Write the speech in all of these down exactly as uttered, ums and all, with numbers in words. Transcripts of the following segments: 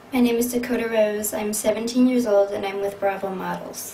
My name is Dakota Rose. I'm seventeen years old and I'm with Bravo Models.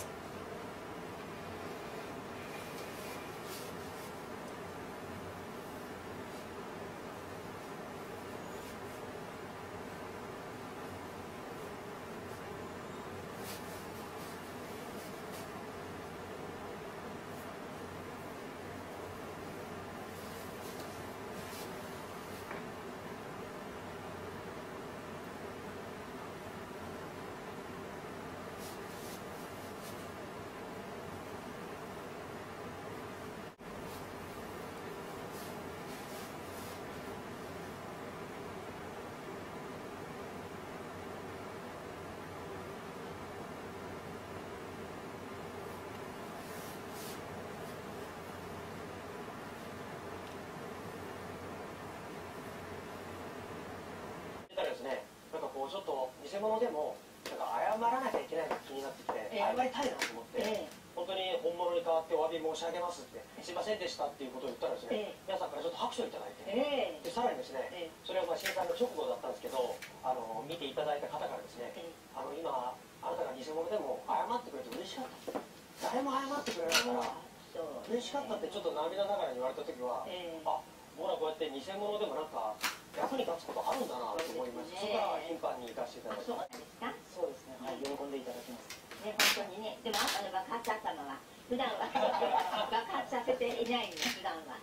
ですね、なんかこうちょっと偽物でもなんか謝らなきゃいけないのが気になってきて、えー、謝りたいなと思って、えー、本当に本物に代わってお詫び申し上げますって、すいませんでしたっていうことを言ったらですね、えー、皆さんからちょっと拍手をいただいて、えー、でさらにですね、えー、それはまあ震災の直後だったんですけど、あの見ていただいた方からですね、えー、あの今あなたが偽物でも謝ってくれて嬉しかった、誰も謝ってくれないから嬉しかったってちょっと涙ながらに言われた時は、えー、あ、僕らこうやって偽物でもなんか役に立つことあるんだなと思いました。そこから頻繁に行かせていただきます。 そうですね。はい、喜んでいただきます。ね、本当にね。でもあなたの爆発頭は普段は爆発させていないんです。普段は。